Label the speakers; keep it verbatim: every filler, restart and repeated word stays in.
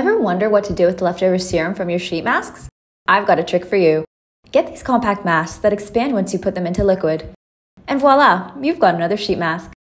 Speaker 1: Ever wonder what to do with leftover serum from your sheet masks? I've got a trick for you. Get these compact masks that expand once you put them into liquid. And voila, you've got another sheet mask.